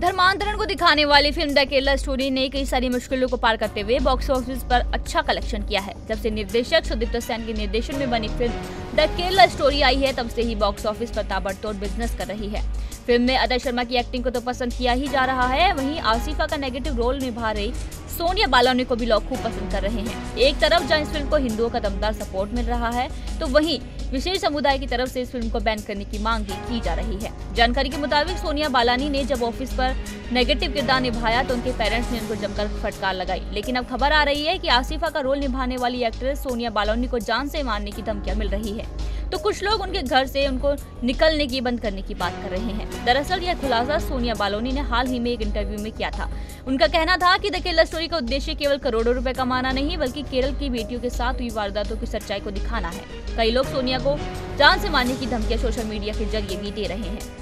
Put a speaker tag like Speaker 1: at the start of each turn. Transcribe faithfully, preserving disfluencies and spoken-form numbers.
Speaker 1: धर्मांतरण को दिखाने वाली फिल्म द केरला स्टोरी ने कई सारी मुश्किलों को पार करते हुए बॉक्स ऑफिस पर अच्छा कलेक्शन किया है। जब से निर्देशक सुदीप्त सेन के निर्देशन में बनी फिल्म द केरला स्टोरी आई है, तब से ही बॉक्स ऑफिस पर ताबड़तोड़ बिजनेस कर रही है। फिल्म में अदर शर्मा की एक्टिंग को तो पसंद किया ही जा रहा है, वहीं आसिफा का नेगेटिव रोल निभा रही सोनिया बालानी को भी लोग खूब पसंद कर रहे हैं। एक तरफ जहां इस फिल्म को हिंदुओं का दमदार सपोर्ट मिल रहा है, तो वहीं विशेष समुदाय की तरफ से इस फिल्म को बैन करने की मांग भी की जा रही है। जानकारी के मुताबिक सोनिया बालानी ने जब ऑफिस पर नेगेटिव किरदार निभाया तो उनके पेरेंट्स ने उनको जमकर फटकार लगाई, लेकिन अब खबर आ रही है कि आसिफा का रोल निभाने वाली एक्ट्रेस सोनिया बालानी को जान से मारने की धमकियां मिल रही है, तो कुछ लोग उनके घर से उनको निकलने की बंद करने की बात कर रहे हैं। दरअसल यह खुलासा सोनिया बालानी ने हाल ही में एक इंटरव्यू में किया था। उनका कहना था कि द केरला स्टोरी का उद्देश्य केवल करोड़ों रुपए कमाना नहीं, बल्कि केरल की बेटियों के साथ हुई वारदातों की सच्चाई को दिखाना है। कई लोग सोनिया को जान से मारने की धमकियां सोशल मीडिया के जरिए भी दे रहे हैं।